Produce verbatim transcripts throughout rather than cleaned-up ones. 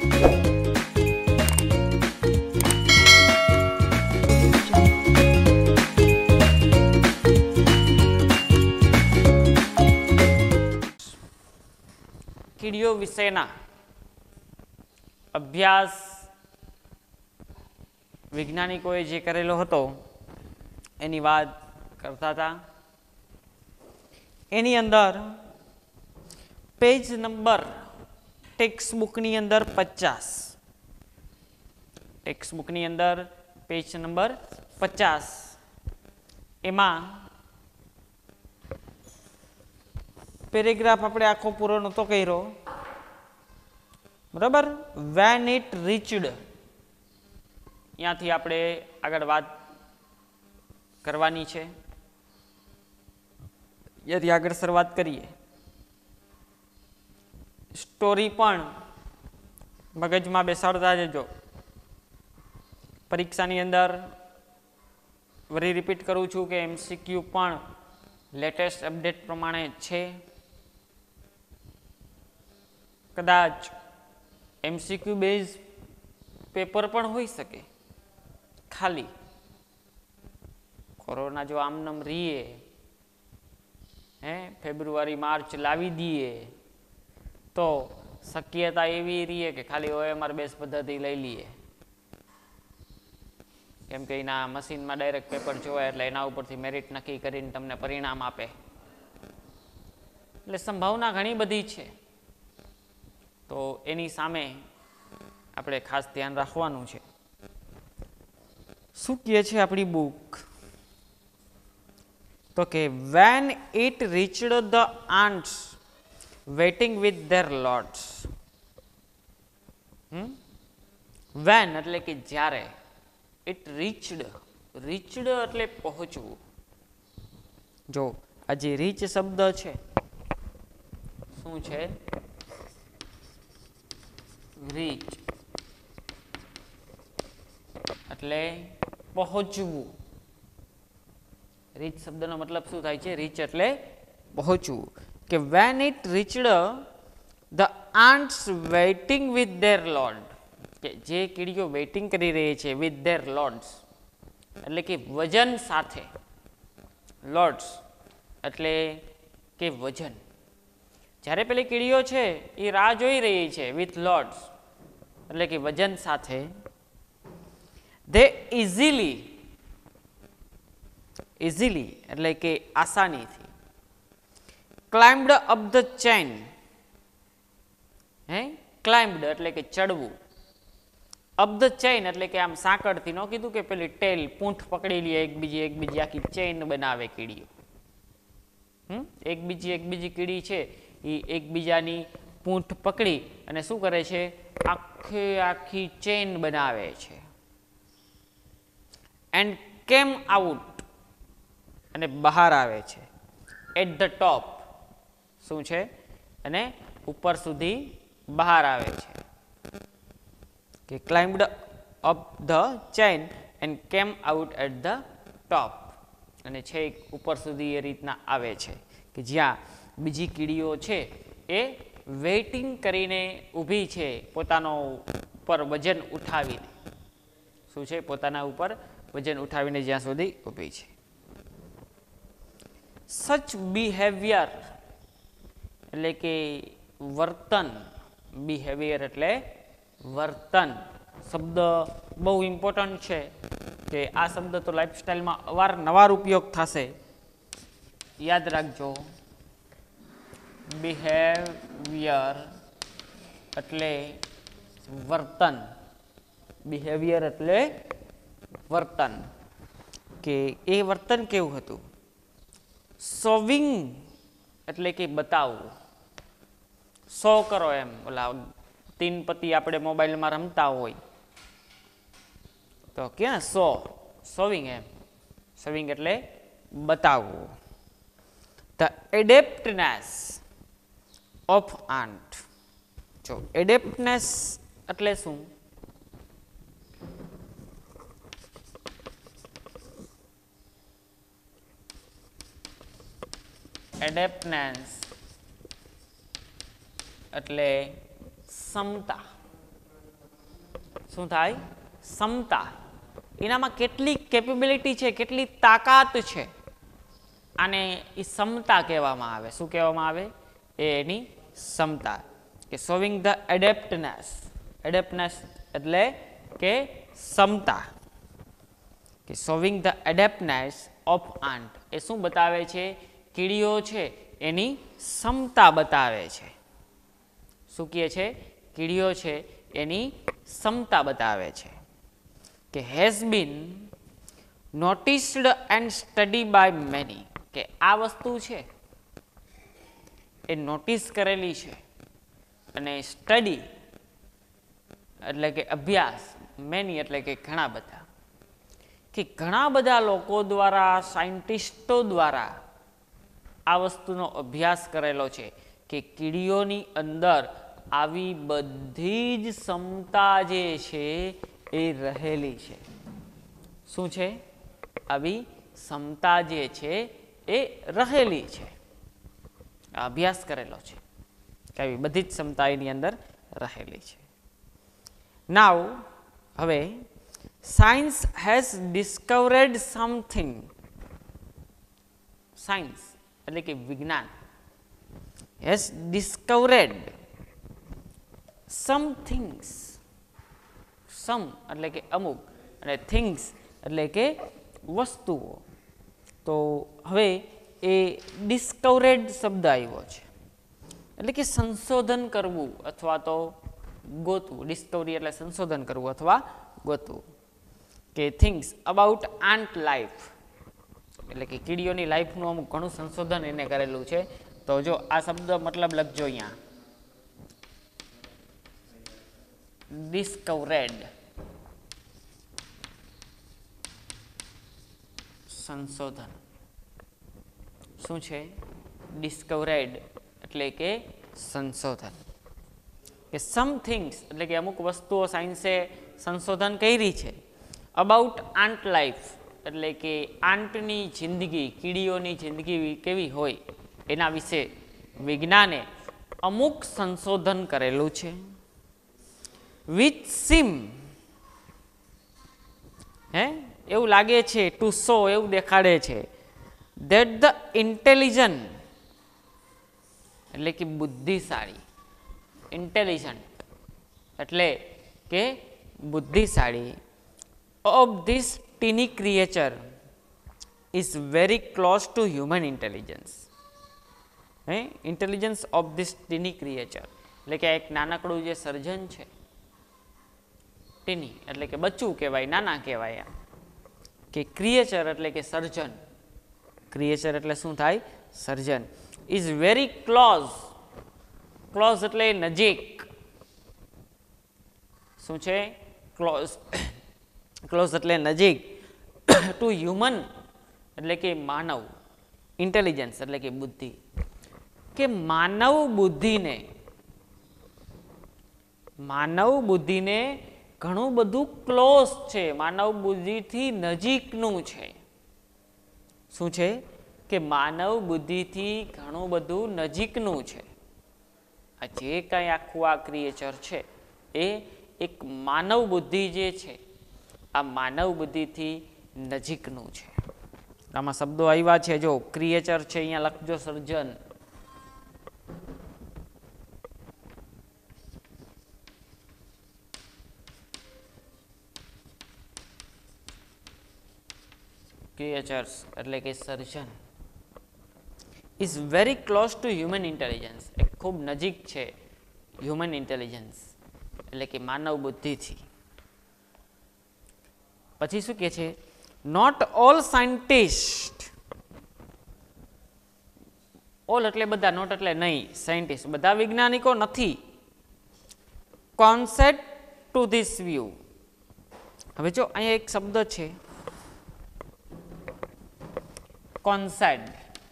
કીડીઓ વિશેના અભ્યાસ વૈજ્ઞાનિકોએ જે કરેલો હતો એની વાત કરતા હતા. એની અંદર પેજ નંબર ટેક્સ્ટ બુકની અંદર પચાસ ટેક્સ્ટ બુકની અંદર પેજ નંબર પચાસ એમાં પેરેગ્રાફ આપણે આખો પૂરો નહોતો કર્યો બરાબર. વેન ઇટ રીચડ ત્યાંથી આપણે આગળ વાત કરવાની છે. ત્યાંથી આગળ શરૂઆત કરીએ. સ્ટોરી પણ મગજમાં બેસાડતા જજો. પરીક્ષાની અંદર વળી રિપીટ કરું છું કે એમસીક્યુ પણ લેટેસ્ટ અપડેટ પ્રમાણે છે. કદાચ એમસીક્યુ બેઝ પેપર પણ હોઈ શકે. ખાલી કોરોના જો આમનામ રહીએ હે ફેબ્રુઆરી માર્ચ લાવી દઈએ તો શક્યતા એવી રહીએ કે ખાલી ઓએમઆર બેઝ પદ્ધતિ લઈ લઈએ, કેમ કે એના મશીનમાં ડાયરેક્ટ પેપર જોવાય એટલે એના ઉપરથી મેરિટ નક્કી કરીને તમને પરિણામ આપે. એટલે સંભાવના ઘણી બધી છે. તો એની સામે આપણે ખાસ ધ્યાન રાખવાનું છે. શું કહે છે આપણી બુક? તો કે when it reached the ants waiting with their lords. When એટલે કે જ્યારે, ઇટ રીચડ રીચડ એટલે પહોંચવું. જો આ જે રીચ શબ્દ છે શું છે? રીચ એટલે પહોંચવું. રીચ શબ્દનો મતલબ શું થાય છે? રીચ એટલે પહોંચવું. કે when it reached the ants waiting with their lord, કે જે કીડીઓ વેઇટિંગ કરી રહી છે વિથ ધેર લોર્ડ્સ એટલે કે વજન સાથે. લોર્ડ્સ એટલે કે વજન. જ્યારે પેલી કીડીઓ છે એ રાહ જોઈ રહી છે વિથ લોર્ડ્સ એટલે કે વજન સાથે. ધે ઇઝીલી ઇઝીલી એટલે કે આસાનીથી. ક્લાઇમ્બડ અપ ધ ચેન, હે ક્લાઇમ્બડ એટલે કે ચડવું. અપ ધ ચેન એટલે કે આમ સાંકળથી, ન કીધું કે પેલી ટેલ પૂંઠ પકડી લે એકબીજી એકબીજી આખી ચેન બનાવે કીડીઓ. હમ એકબીજી એકબીજી કીડી છે એ એકબીજાની પૂંઠ પકડી અને શું કરે છે? આખી આખી ચેન બનાવે છે. એન્ડ કેમ આઉટ અને બહાર આવે છે. એટ ધ ટોપ શું છે? અને ઉપર સુધી બહાર આવે છે. કે climbed up the chain and came out at the top, અને છેક ઉપર સુધી એ રીતના આવે છે કે જ્યાં બીજી કીડીઓ છે એ વેઇટિંગ કરીને ઊભી છે પોતાનો ઉપર વજન ઉઠાવીને. શું છે? પોતાના ઉપર વજન ઉઠાવીને જ્યાં સુધી ઊભી છે. સચ બિહેવિયર એટલે કે વર્તન. બિહેવિયર એટલે વર્તન. શબ્દ બહુ ઇમ્પોર્ટન્ટ છે કે આ શબ્દ તો લાઈફસ્ટાઈલમાં અવારનવાર ઉપયોગ થશે. યાદ રાખજો. બિહેવિયર એટલે વર્તન. બિહેવિયર એટલે વર્તન. કે એ વર્તન કેવું હતું? શોવિંગ એટલે કે બતાવવું. શો કરો એમ. ઓલા તીન પતિ આપણે મોબાઈલમાં રમતા હોય તો ક્યાં શો, શોવિંગ એમ. શોવિંગ એટલે બતાવવું. The adeptness of ant. જો એડેપ્ટનેસ એટલે શું? એડેપ્ટનેસ એટલે ક્ષમતા. શું થાય? ક્ષમતા. એનામાં કેટલી કેપેબિલિટી છે, કેટલી તાકાત છે, આને એ ક્ષમતા કહેવામાં આવે. શું કહેવામાં આવે? એ એની ક્ષમતા. કે શોવિંગ ધ એડેપ્ટનેસ. એડેપ્ટનેસ એટલે કે ક્ષમતા. કે showing the adeptness of ant. એ શું બતાવે છે? કીડીઓ છે એની ક્ષમતા બતાવે છે. શું કહે છે? કીડીઓ છે એની ક્ષમતા બતાવે છે. કે has been noticed and study by many. કે આ વસ્તુ છે એ નોટિસ કરેલી છે અને સ્ટડી એટલે કે અભ્યાસ, મેની એટલે કે ઘણા બધા, કે ઘણા બધા લોકો દ્વારા, સાયન્ટિસ્ટો દ્વારા આ વસ્તુનો અભ્યાસ કરેલો છે કે કીડીઓની અંદર આવી બધી જ ક્ષમતા જે છે એ રહેલી છે. શું છે? આવી ક્ષમતા જે છે એ રહેલી છે. અભ્યાસ કરેલો છે કે આવી બધી જ ક્ષમતા એની અંદર રહેલી છે. નાવ હવે science has discovered something. Science એટલે કે વિજ્ઞાન has discovered some things. Some એટલે કે અમુક અને થિંગ્સ એટલે કે વસ્તુઓ. તો હવે એ ડિસ્કવર્ડ શબ્દ આવ્યો છે એટલે કે સંશોધન કરવું અથવા તો ગોતવું. ડિસ્કવરી એટલે સંશોધન કરવું અથવા ગોતવું. કે થિંગ્સ અબાઉટ આન્ટ લાઈફ એટલે કે કીડીઓની લાઈફનું અમુક ઘણું સંશોધન એને કરેલું છે. તો જો આ શબ્દ મતલબ લખજો અહીંયા, ડિસ્કવર્ડ. સંશોધન શું છે? ડિસ્કવર્ડ એટલે કે સંશોધન. કે સમ થિંગ્સ એટલે કે અમુક વસ્તુઓ સાયન્સે સંશોધન કરી છે. અબાઉટ આન્ટ લાઈફ એટલે કે આંટની જિંદગી, કીડીઓની જિંદગી કેવી હોય એના વિશે વિજ્ઞાને અમુક સંશોધન કરેલું છે. વિચ સીમ હે એવું લાગે છે, ટુ સો એવું દેખાડે છે, ધેટ ધ ઇન્ટેલિજન્ટ એટલે કે બુદ્ધિશાળી. ઇન્ટેલિજન્ટ એટલે કે બુદ્ધિશાળી of this tiny creature is very close to human intelligence. હે intelligence of this tiny creature એટલે કે એક નાનકડું જે સર્જન છે, ટીની એટલે કે બચ્ચું કહેવાય, નાના કહેવાય. કે ક્રિએચર એટલે કે સર્જન. ક્રિએચર એટલે શું થાય? સર્જન. Is very close. ક્લોઝ એટલે નજીક. શું છે? ક્લોઝ. ક્લોઝ એટલે નજીક. ટુ હ્યુમન એટલે કે માનવ. ઇન્ટેલિજન્સ એટલે કે બુદ્ધિ. કે માનવ બુદ્ધિને માનવ બુદ્ધિને ઘણું બધું ક્લોઝ છે, માનવ બુદ્ધિથી નજીકનું છે. શું છે? કે માનવ બુદ્ધિથી ઘણું બધું નજીકનું છે. આ જે કાંઈ આખું આ ક્રિએચર છે એ એક માનવ બુદ્ધિ જે છે આ માનવ બુદ્ધિથી નજીકનું છે. આમાં શબ્દો આવ્યા છે, જો ક્રિએચર છે અહીંયા લખજો સર્જન. ક્રિએચર્સ એટલે કે સર્જન. Is very close to human intelligence એ ખૂબ નજીક છે હ્યુમન ઇન્ટેલિજન્સ એટલે કે માનવ બુદ્ધિથી. પછી શું કહે છે? Not all scientist. ઓલ એટલે બધા, નોટ એટલે નહીં, સાયન્ટિસ્ટ બધા વૈજ્ઞાનિકો નથી. Concept to this view. હવે જો અહીંયા એક શબ્દ છે કોન્સેડ.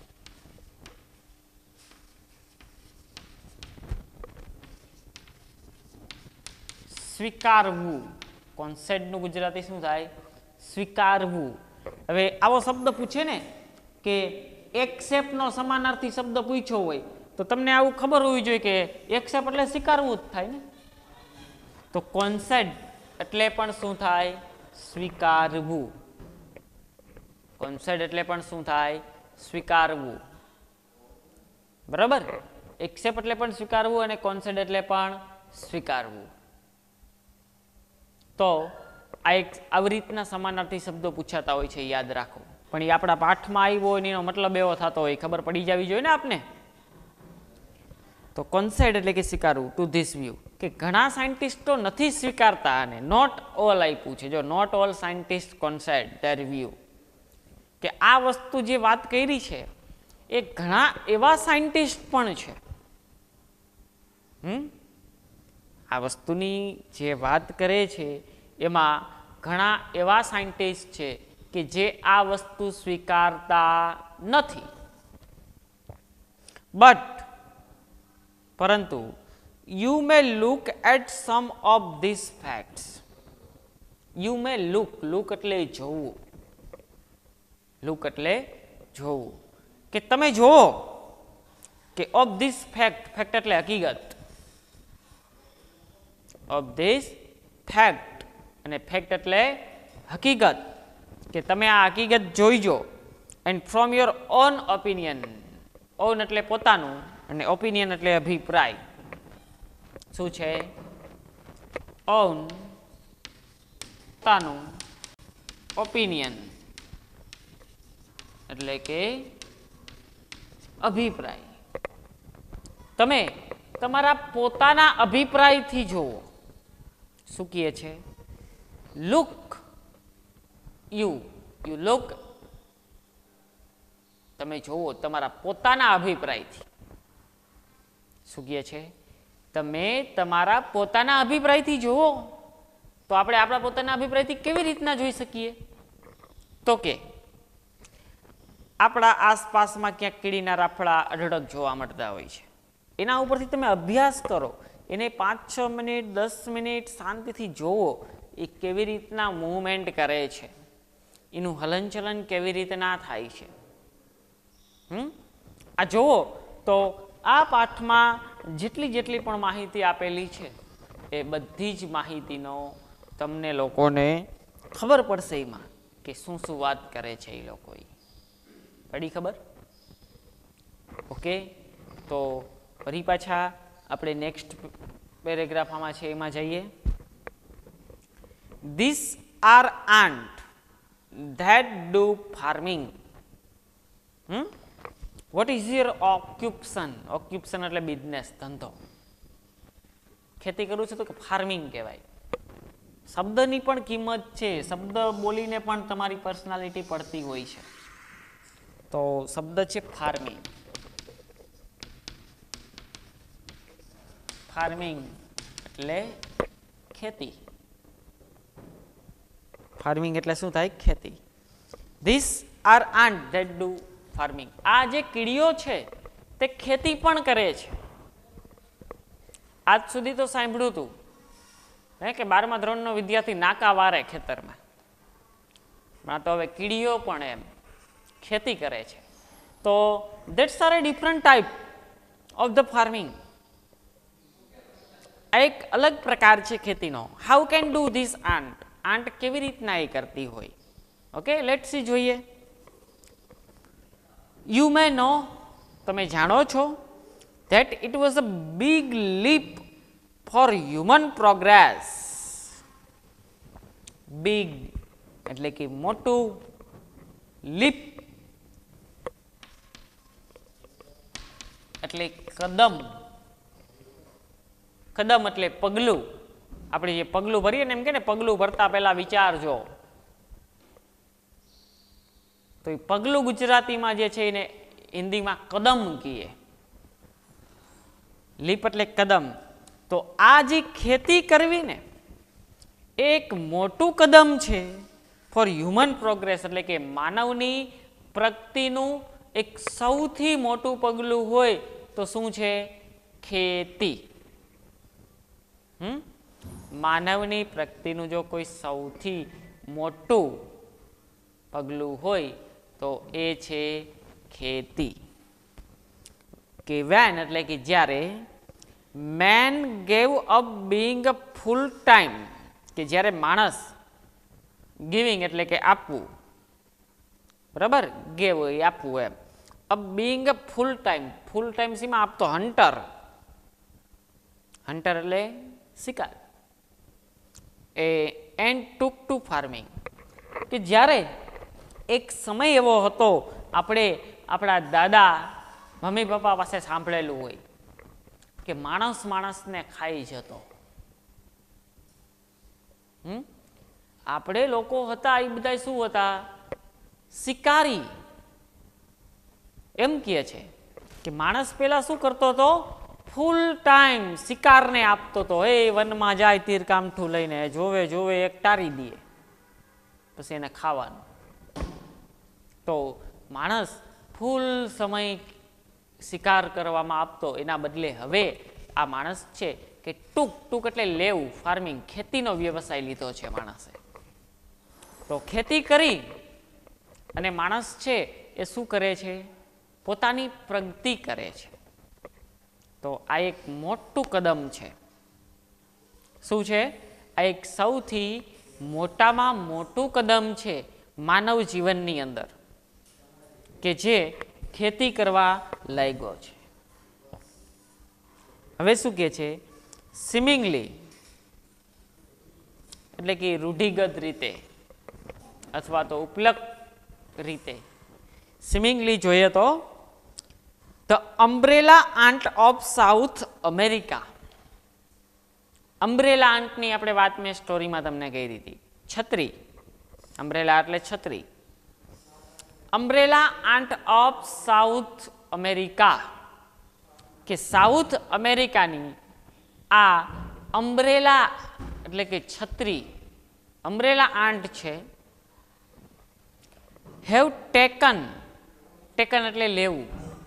સ્વીકારવું. કોન્સેપ્ટનું ગુજરાતી શું થાય? સ્વીકારવું. હવે આવો શબ્દ પૂછે ને કે એક્સેપ્ટનો સમાનાર્થી શબ્દ પૂછ્યો હોય તો તમને આવું ખબર હોવી જોઈએ કે એક્સેપ્ટ એટલે સ્વીકારવું જ થાય ને. તો કોન્સેપ્ટ એટલે પણ શું થાય? સ્વીકારવું. કોન્સેડ એટલે પણ શું થાય? સ્વીકારવું. બરાબર? એક્સેપ્ટ એટલે પણ સ્વીકારવું અને કોન્સેડ એટલે પણ સ્વીકારવું. તો આ એક આવી રીતના સમાનાર્થી શબ્દો પૂછાતા હોય છે, યાદ રાખો. પણ એ આપણા પાઠમાં આવ્યો હોય એનો મતલબ એવો થતો હોય, ખબર પડી જવી જોઈએ ને આપને. તો કોન્સેડ એટલે કે સ્વીકારવું. ટુ ધીસ વ્યૂ, કે ઘણા સાયન્ટિસ્ટો નથી સ્વીકારતા અને નોટ ઓલ આપ્યું છે. જો not all scientist concede their view, કે આ વસ્તુ જે વાત કરી છે એ ઘણા એવા સાયન્ટિસ્ટ પણ છે. હમ આ વસ્તુની જે વાત કરે છે એમાં ઘણા એવા સાયન્ટિસ્ટ છે કે જે આ વસ્તુ સ્વીકારતા નથી. બટ પરંતુ you may look at some of this facts. You may look, look એટલે જોવું. લુક એટલે જોવું, કે તમે જોવો કે ઓફ ધીસ ફેક્ટ, ફેક્ટ એટલે હકીકત, ઓફ ધીસ ફેક્ટ, અને ફેક્ટ એટલે હકીકત, કે તમે આ હકીકત જોઈજો. And from your own opinion, own એટલે પોતાનું અને ઓપિનિયન એટલે અભિપ્રાય. શું છે? ઓન પોતાનું, ઓપિનિયન એટલે કે અભિપ્રાય. તમે તમારા પોતાના અભિપ્રાયથી જુઓ. શું કહે છે? લુક યુ, યુ લુક, તમે જુઓ તમારા પોતાના અભિપ્રાયથી. શું કહે છે? તમે તમારા પોતાના અભિપ્રાયથી જુઓ. તો આપણે આપણા પોતાના અભિપ્રાયથી કેવી રીતના જોઈ શકીએ? તો કે આપણા આસપાસમાં ક્યાંક કીડીના રાફડા અઢળક જોવા મળતા હોય છે. એના ઉપરથી તમે અભ્યાસ કરો, એને પાંચ છ મિનિટ દસ મિનિટ શાંતિથી જોવો એ કેવી રીતના મૂવમેન્ટ કરે છે, એનું હલનચલન કેવી રીતના થાય છે. હમ આ જુઓ તો આ પાઠમાં જેટલી જેટલી પણ માહિતી આપેલી છે એ બધી જ માહિતીનો તમને લોકોને ખબર પડશે એમાં કે શું શું વાત કરે છે એ લોકો. પડી ખબર? ઓકે, તો ફરી પાછા આપણે નેક્સ્ટ પેરેગ્રાફ આમાં છે એમાં જઈએ. This are ant that do farming. Hmm what is your occupation? Occupation એટલે બિઝનેસ, ધંધો. ખેતી કરું છું તો કે ફાર્મિંગ કહેવાય. શબ્દની પણ કિંમત છે. શબ્દ બોલીને પણ તમારી પર્સનાલિટી પડતી હોય છે. તો શબ્દ છે ફાર્મિંગ. ફાર્મિંગ એટલે ખેતી. ફાર્મિંગ એટલે શું થાય? ખેતી. This are ant that do farming. આ જે કીડીઓ છે તે ખેતી પણ કરે છે. આજ સુધી તો સાંભળ્યું હતું હે કે બારમા ધોરણનો વિદ્યાર્થી નાકા વારે ખેતરમાં. માં તો હવે કીડીઓ પણ એમ ખેતી કરે છે. તો that's are a different type of the farming. આ એક અલગ પ્રકાર છે ખેતીનો. How can do this ant? Ant કેવી રીતના એ કરતી હોય? ઓકે, લેટ્સ સી, જોઈએ. યુ મે નો, તમે જાણો છો, that it was a big leap for human progress. big એટલે કે મોટું, leap એટલે કદમ. કદમ એટલે પગલું. આપણે જે પગલું ભરીએ ને એમ કે ને પગલું ભરતા પહેલા વિચારજો. તો એ પગલું ગુજરાતીમાં જે છે એને હિન્દીમાં કદમ કહીએ. લીપ એટલે કદમ. તો આ જે ખેતી કરવી ને એક મોટું કદમ છે ફોર હ્યુમન પ્રોગ્રેસ, એટલે કે માનવની પ્રગતિનું એક સૌથી મોટું પગલું હોય તો શું છે? ખેતી. હમ માનવની પ્રગતિનું જો કોઈ સૌથી મોટું પગલું હોય તો એ છે ખેતી. કે વેન એટલે કે જ્યારે man gave up being a full time, કે જ્યારે માણસ ગિવિંગ એટલે કે આપવું, બરાબર, ગેવ એ આપવું એમ. A being a full time, full time સીમાં આપતો હન્ટર, હન્ટર એટલે શિકાર, એ એન્ડ ટુક ટુ ફાર્મિંગ, કે જ્યારે એક સમય એવો હતો, આપણે આપણા દાદા મમ્મી પપ્પા પાસે સાંભળેલું હોય કે માણસ માણસને ખાઈ જતો. હમ આપણે લોકો હતા એ બધા શું હતા? શિકારી. એમ કહે છે કે માણસ પેલા શું કરતો હતો? ફૂલ ટાઈમ શિકારને આપતો હતો. એ વનમાં જાય તીર કામઠું લઈને, જોવે જોવે એક ટારી દે, પછી એને ખાવાનું. તો માણસ ફૂલ સમય શિકાર કરવામાં આપતો, એના બદલે હવે આ માણસ છે કે ટૂંક ટૂંક એટલે લેવું, ફાર્મિંગ, ખેતીનો વ્યવસાય લીધો છે માણસે. તો ખેતી કરી અને માણસ છે એ શું કરે છે? પોતાની પ્રગતિ કરે છે. તો આ એક મોટું કદમ છે. શું છે? આ એક સૌથી મોટામાં મોટું કદમ છે માનવ જીવનની અંદર, કે જે ખેતી કરવા લાગ્યો છે. હવે શું કહે છે? સિમિંગલી એટલે કે રૂઢિગત રીતે અથવા તો ઉપલબ્ધ રીતે, સિમિંગલી જોઈએ તો the umbrella ant of South America. Umbrella આંટની આપણે વાત મેં સ્ટોરીમાં તમને કહી દીધી. છત્રી, અમ્બ્રેલા એટલે છત્રી. Umbrella ant of South America, કે સાઉથ અમેરિકાની આ અમ્બ્રેલા એટલે કે છત્રી, અમ્બ્રેલા આંટ છે, હેવ ટેકન, ટેકન એટલે લેવું,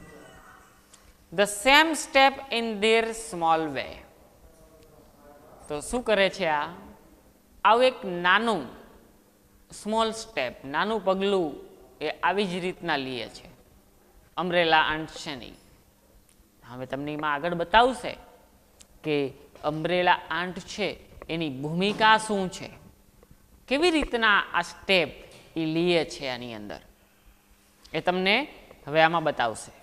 the same step in their small way. તો શું કરે છે? આ આવું એક નાનું સ્મોલ સ્ટેપ, નાનું પગલું એ આવી જ રીતના લે છે અમ્બ્રેલા આંટ છે નહીં. હવે તમને એમાં આગળ બતાવશે કે અમ્બ્રેલા આંટ છે એની ભૂમિકા શું છે, કેવી રીતના આ સ્ટેપ એ લે છે આની અંદર, એ તમને હવે આમાં બતાવશે.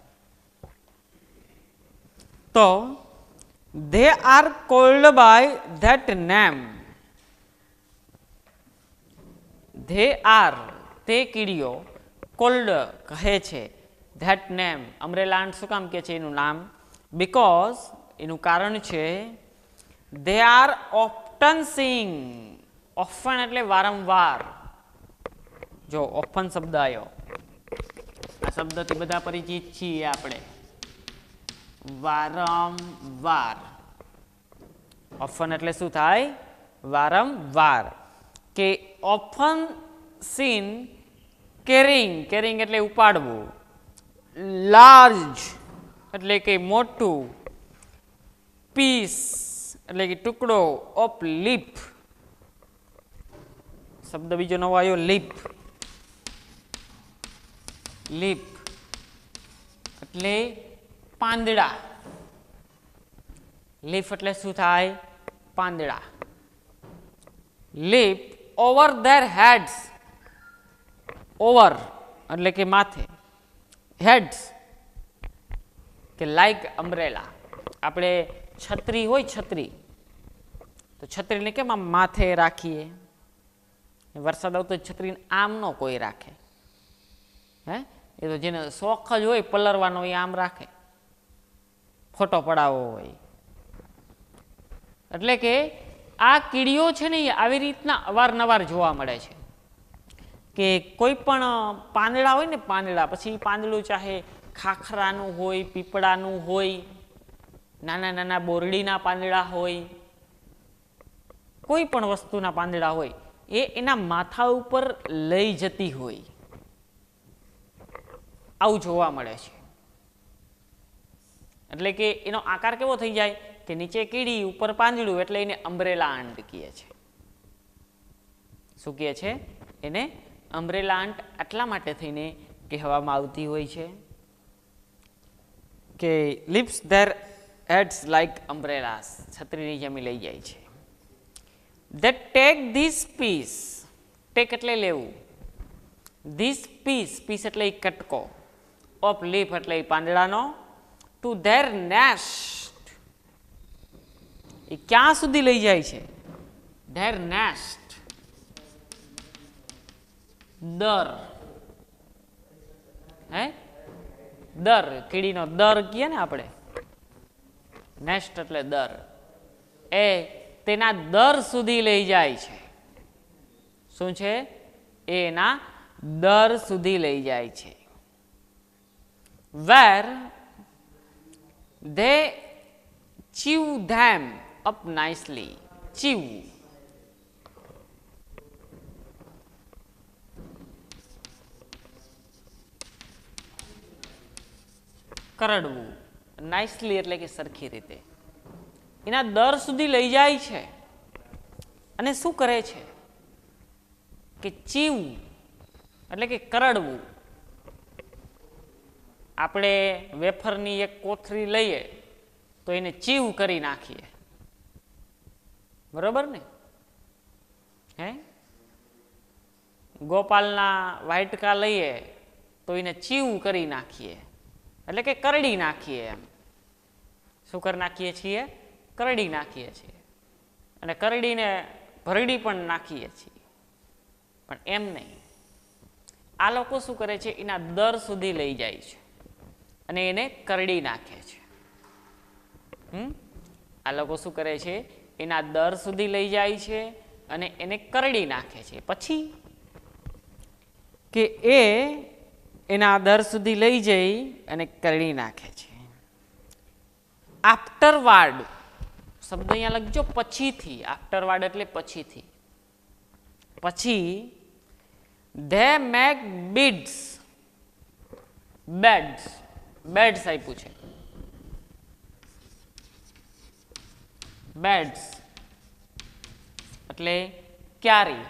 તો they are called by that name. they are તે કીડીઓ, કોલ્ડ કહે છે, ધેટ નેમ અમ્બ્રેલા આંટ શું કામ કહે છે એનું નામ? બીકોઝ એનું કારણ છે દે આર ઓફટન સીંગ. ઓફન એટલે વારંવાર. જો ઓફન શબ્દ આવ્યો, આ શબ્દથી બધા પરિચિત છીએ આપણે. વારંવાર. ઓફન એટલે શું થાય? વારંવાર. કે ઓફન સીન કેરિંગ, કેરિંગ એટલે ઉપાડવું, લાર્જ એટલે કે મોટું, પીસ એટલે કે ટુકડો, ઓફ લીપ, શબ્દ બીજો નવો આવ્યો, લીપ. લીપ એટલે પાંદડા. લીફ એટલે શું થાય? પાંદડા. Leap over their heads, over એટલે કે માથે, હેડ્સ કે લાઈક અમ્બ્રેલા. આપણે છત્રી હોય, છત્રી, તો છત્રીને કેમ આમ માથે રાખીએ? વરસાદ આવતો છત્રીને આમ ન કોઈ રાખે, હે? એ તો જેને શોખ જ હોય પલરવાનો એ આમ રાખે, ફોટો પડાવવો હોય. એટલે કે આ કીડીઓ છે ને એ આવી રીતના અવારનવાર જોવા મળે છે કે કોઈ પણ પાંદડા હોય ને, પાંદડા, પછી પાંદડું ચાહે ખાખરાનું હોય, પીપળાનું હોય, નાના નાના બોરડીના પાંદડા હોય, કોઈ પણ વસ્તુના પાંદડા હોય, એ એના માથા ઉપર લઈ જતી હોય, આવું જોવા મળે છે. એટલે કે એનો આકાર કેવો થઈ જાય કે નીચે કીડી, ઉપર પાંદડું, એટલે એને અમ્બ્રેલા આંટ કહે છે. શું કહે છે એને? અમ્બ્રેલા આંટ આટલા માટે થઈને કહેવામાં આવતી હોય છે કે leaps their heads like umbrellas, છત્રીની જેમ લઈ જાય છે. they take this piece, take એટલે લેવું, this piece, piece એટલે ઈ કટકો, of leaf એટલે ઈ પાંદડાનો, to their nest, એ ક્યાં સુધી લઈ જાય છે? their nest, દર, હે દર, કીડીનો દર કહીએ ને આપણે, નેસ્ટ એટલે દર, એ તેના દર સુધી લઈ જાય છે. શું છે? એના દર સુધી લઈ જાય છે. where they chew them up nicely. chew, કરડવું, નાઇસલી એટલે કે સરખી રીતે, એના દર સુધી લઈ જાય છે. અને શું કરે છે? કે ચીવું એટલે કે કરડવું. આપણે વેફરની એક કોથળી લઈએ તો એને ચીવ કરી નાખીએ, બરોબર ને? હે ગોપાલના વાટકા લઈએ તો એને ચીવ કરી નાખીએ, એટલે કે કરડી નાખીએ. એમ શું કરી નાખીએ છીએ? કરડી નાખીએ છીએ. અને કરડીને ભરડી પણ નાખીએ છીએ. પણ એમ નહીં, આ લોકો શું કરે છે? એના દર સુધી લઈ જાય છે અને એને કરડી નાખે છે. હમ આ લોકો શું કરે છે? એના દર સુધી લઈ જાય છે અને એને કરડી નાખે છે. પછી કે એ એના દર સુધી લઈ જઈ અને કરડી નાખે છે. આફ્ટરવાર્ડ શબ્દ અહીંયા લખજો, પછીથી. આફ્ટરવાર્ડ એટલે પછીથી. પછી they make beads, beds, beds આપ્યું છે, બેડ્સ એટલે ક્યારી.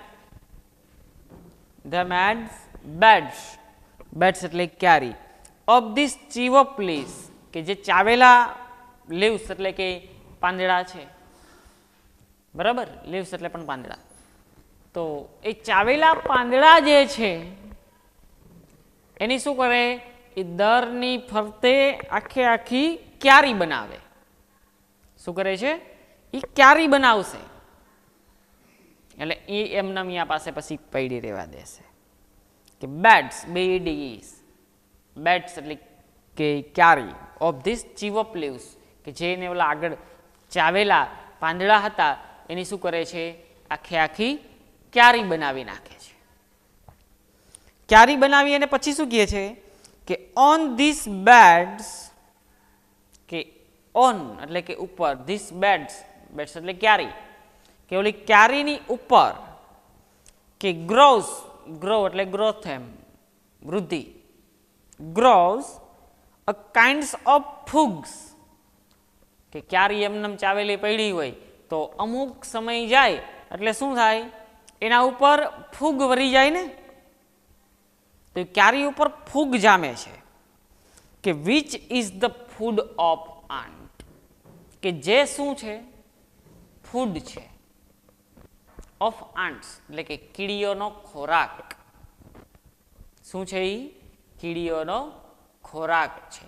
ધે મેડ્સ બેડ્સ, બેડ્સ એટલે ક્યારી. ઓફ ધીસ ચીવપ લીવ્સ, કે જે ચાવેલા લીવ્સ એટલે કે પાંદડા છે, બરાબર? લીવ્સ એટલે પણ પાંદડા. તો એ ચાવેલા પાંદડા જે છે એની શું કરે? એ દરની ફરતે આખે આખી ક્યારી બનાવે. શું કરે છે? એ ક્યારી બનાવશે. એટલે એ એમના અહીંયા પાસે પછી પડી રહેવા દેશે. કે બેડ્સ, બેડીસ, બેડ્સ એટલે કે ક્યારી. ઓફ ધીસ ચીવપ લીવ્સ, કે જેને ઓલા આગળ ચાવેલા પાંદડા હતા એની શું કરે છે? આખે આખી ક્યારી બનાવી નાખે છે. ક્યારી બનાવી અને પછી શું કહે છે? કે ઓન ધીસ બેડ્સ, કે ઓન એટલે કે ઉપર, ધીસ બેડ્સ, બેડ્સ એટલે ક્યારી, કે ઓલી ક્યારીની ઉપર કે ગ્રોસ, ગ્રો એટલે ગ્રોથ, એમ વૃદ્ધિ, ગ્રોસ અ કાઇન્ડ્સ ઓફ ફૂગ્સ, કે ક્યારી એમને ચાવેલી પડી હોય તો અમુક સમય જાય એટલે શું થાય? એના ઉપર ફૂગ વરી જાય ને, તો ક્યારી ઉપર ફૂગ જામે છે. કે which is the food of ant, કે જે શું છે? ફૂડ છે. ઓફ આન્ટ્સ એટલે કે કીડીઓનો ખોરાક. શું છે? એ કીડીઓનો ખોરાક છે.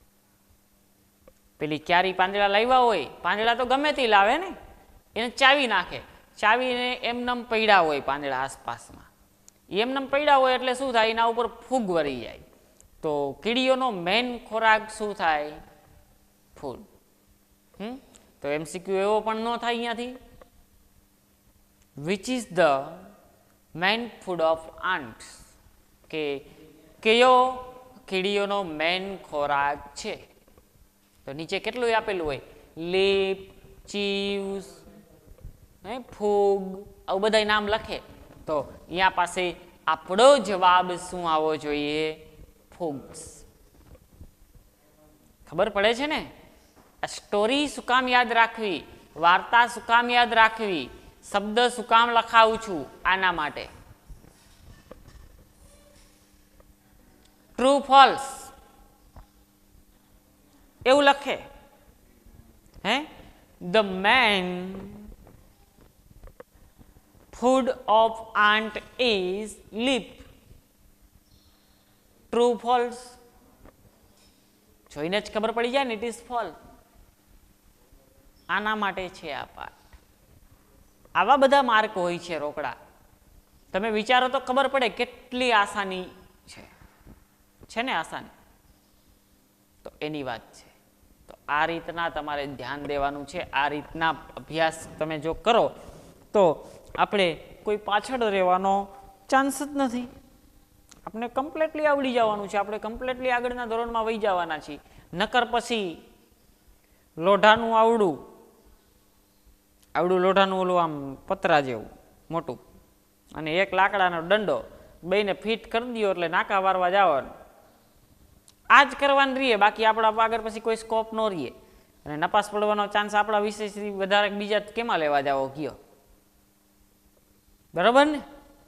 પેલી ક્યારી પાંદડા લાવ્યા હોય, પાંદડા તો ગમે તે લાવે ને, એને ચાવી નાખે, ચાવીને એમનેમ પડ્યા હોય પાંદડા આસપાસમાં, એમનેમ પડ્યા હોય એટલે શું થાય? એના ઉપર ફૂગ વળી જાય. તો કીડીઓનો મેઇન ખોરાક શું થાય? ફૂડ. હમ તો એમસીક્યુ એવો પણ ન થાય અહીંયાથી. Which is the main food of ants, કે કયો કીડીઓનો મેઇન ખોરાક છે? તો નીચે કેટલું આપેલું હોય? લીપ, ચીવ્સ, ફૂગ, આવું બધા નામ લખે. તો અહીંયા પાસે આપણો જવાબ શું આવવો જોઈએ? ફૂગ્સ. ખબર પડે છે ને? આ સ્ટોરી શું કામ યાદ રાખવી? વાર્તા શું કામ યાદ રાખવી? શબ્દ શું કામ લખાવું છું? આના માટે. ટ્રુ ફોલ્સ એવું લખે. હે the main food of ant is leaf. True false? જોઈને જ ખબર પડી જાય ને, ઇટ ઇઝ ફોલ. આના માટે છે આ પાઠ. આવા બધા માર્ક હોય છે રોકડા. તમે વિચારો તો ખબર પડે કેટલી આસાની છે. છે ને આસાની? તો એની વાત છે. તો આ રીતના તમારે ધ્યાન દેવાનું છે. આ રીતના અભ્યાસ તમે જો કરો તો આપણે કોઈ પાછળ રહેવાનો ચાન્સ જ નથી. આપણે કમ્પ્લીટલી આવડી જવાનું છે. આપણે કમ્પ્લીટલી આગળના ધોરણમાં વહી જવાના છીએ. નકર પછી લોઢાનું આવડું આવડું લોઢાનું ઓલું આમ પતરા જેવું મોટું અને એક લાકડાનો દંડો બેને ફિટ કરી દો એટલે નાકા વારવા જવાનું. આ જ કરવાનું રહીએ. બાકી આપણા આગળ પછી કોઈ સ્કોપ ન રહીએ અને નપાસ પડવાનો ચાન્સ આપણા વિષયથી વધારે બીજા કેમાં લેવા જાવો કયો? બરાબર ને?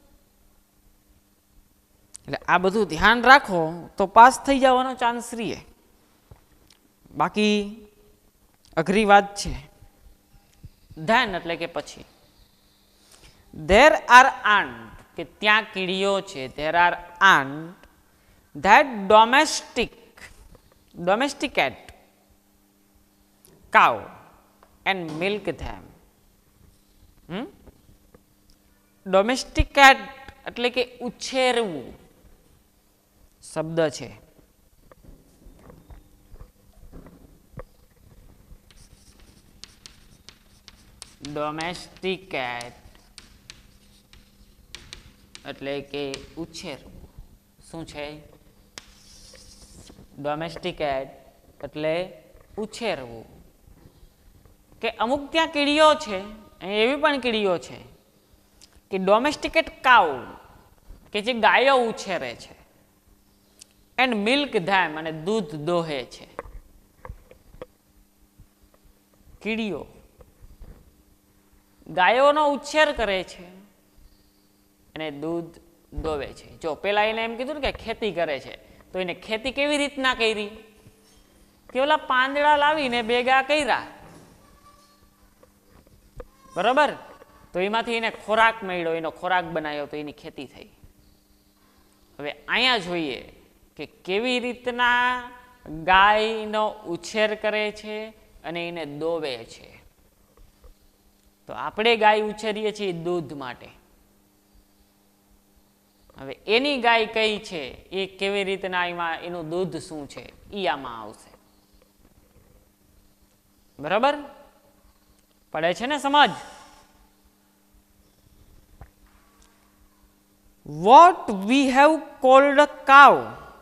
એટલે આ બધું ધ્યાન રાખો તો પાસ થઈ જવાનો ચાન્સ રહીએ. બાકી અઘરી વાત છે. ધેન એટલે કે પછી. ધેર આર આન્ટ, કે ત્યાં કીડીઓ છે. There are ant that domestic domesticate cow and milk them. Hmm domesticate એટલે કે ઉછેરવું શબ્દ છે. ડોમેસ્ટિકેટ એટલે કે ઉછેરવું. શું છે? ડોમેસ્ટિકેટ એટલે ઉછેરવું. કે અમુક ત્યાં કીડીઓ છે, એવી પણ કીડીઓ છે કે ડોમેસ્ટિકેટ કાઉ, કે જે ગાયો ઉછેરે છે. એન્ડ મિલ્ક ધેમ, અને દૂધ દોહે છે. કીડીઓ ગાયોનો ઉછેર કરે છે અને દૂધ દોવે છે. જો પેલા એને એમ કીધું ને કે ખેતી કરે છે, તો એને ખેતી કેવી રીતના કરી? કે ઓલા પાંદડા લાવીને ભેગા કર્યા, બરોબર? તો એમાંથી એને ખોરાક મળ્યો, એનો ખોરાક બનાવ્યો, તો એની ખેતી થઈ. હવે અહીંયા જોઈએ કે કેવી રીતના ગાયનો ઉછેર કરે છે અને એને દોવે છે. તો આપણે ગાય ઉછેરીએ છીએ દૂધ માટે. હવે એની ગાય કઈ છે, એ કેવી રીતના એમાં એનું દૂધ શું છે, એ આમાં આવશે. બરાબર? પડે છે ને સમજ? What we have called cow.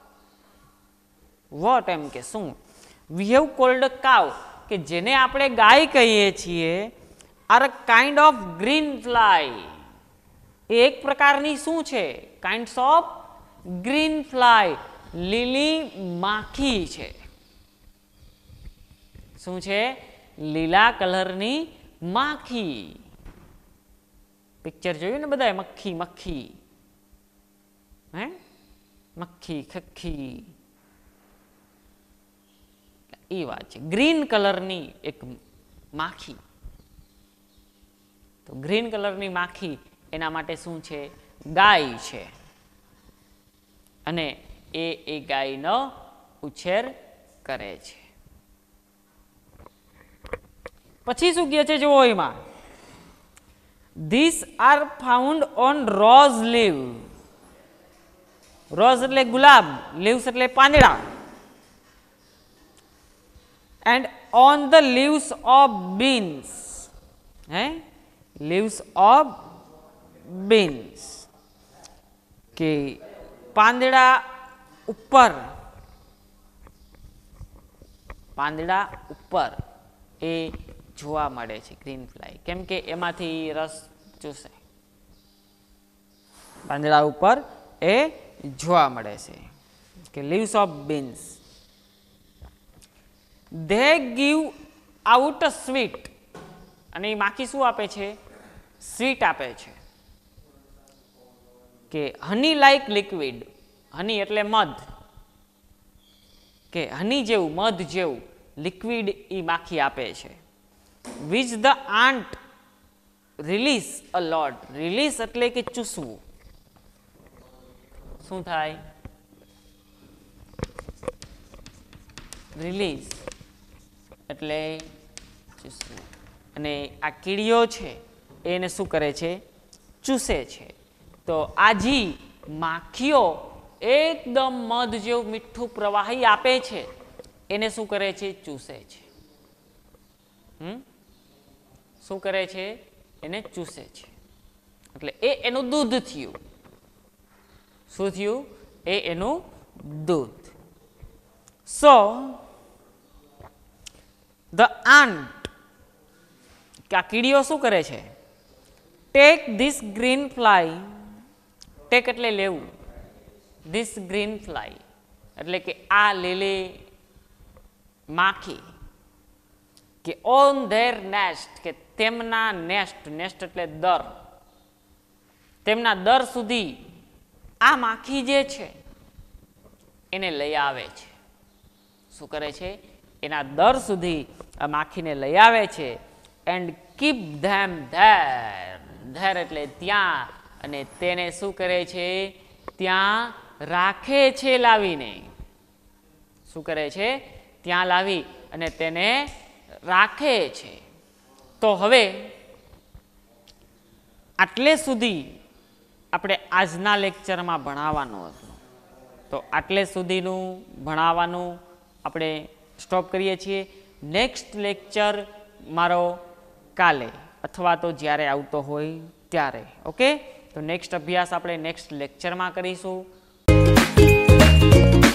What એમ કે શું? વી હેવ કોલ્ડ કાવ, કે જેને આપણે ગાય કહીએ છીએ, are kind of green fly. એ એક પ્રકારની શું છે? કાઇન્ડ્સ ઓફ ગ્રીન ફ્લાય, લીલી માખી છે. શું છે? લીલા કલરની માખી. પિક્ચર જોયું ને બધાએ? મક્ખી મક્ખી હે મક્ખી ખક્ખી, એ વાત છે. ગ્રીન કલરની એક માખી. તો ગ્રીન કલરની માખી એના માટે શું છે? ગાય છે. અને એ એ ગાયનો ઉછેર કરે છે. પછી શું કહે છે જુઓ એમાં? This are found on rose leave. Rose એટલે ગુલાબ, લીવ્સ એટલે પાંદડા. And on the leaves of beans. હે લીવ્સ ઓફ બીન્સ, કે પાંદડા ઉપર, પાંદડા ઉપર એ જોવા મળે છે ગ્રીન ફ્લાય. કેમ કે એમાંથી રસ ચૂસે. પાંદડા ઉપર એ જોવા મળે છે કે leaves of beans. They give out sweet, અને એ માખી શું આપે છે? સ્વીટ આપે છે. કે હની લાઈક લિક્વિડ. હની એટલે મધ, કે હની જેવું, મધ જેવું લિક્વિડ એ માખી આપે છે. Which the ant release a lot. Release એટલે કે ચૂસવું. શું થાય? રિલીઝ એટલે ચૂસવું. અને આ કીડીઓ છે એને શું કરે છે? ચૂસે છે. તો આ જી માખીઓ એકદમ મધ જેવું મીઠું પ્રવાહી આપે છે એને શું કરે છે? ચૂસે છે. હમ શું કરે છે? એને ચૂસે છે. એટલે એ એનું દૂધ થયું. શું થયું? એ એનું દૂધ. સો ધ ant, કે આ કીડીઓ શું કરે છે? Take this green fly. Take એટલે લેવું. ધીસ ગ્રીન ફ્લાય એટલે કે આ લીલી માખી, કે ઓન ધેર નેસ્ટ, કે તેમના નેસ્ટ, નેસ્ટ એટલે દર, તેમના દર સુધી આ માખી જે છે એને લઈ આવે છે. શું કરે છે? એના દર સુધી આ માખીને લઈ આવે છે. And keep them there. There એટલે ત્યાં. અને તેને શું કરે છે? ત્યાં રાખે છે લાવીને. શું કરે છે? ત્યાં લાવી અને તેને રાખે છે. તો હવે આટલે સુધી આપણે આજના લેક્ચરમાં ભણાવવાનું હતું. તો આટલે સુધીનું ભણાવવાનું આપણે સ્ટોપ કરીએ છીએ. નેક્સ્ટ લેક્ચર મારો કાલે અથવા તો જ્યારે આવતો હોય ત્યારે. ઓકે, તો નેક્સ્ટ અભ્યાસ આપણે નેક્સ્ટ લેક્ચરમાં કરીશું.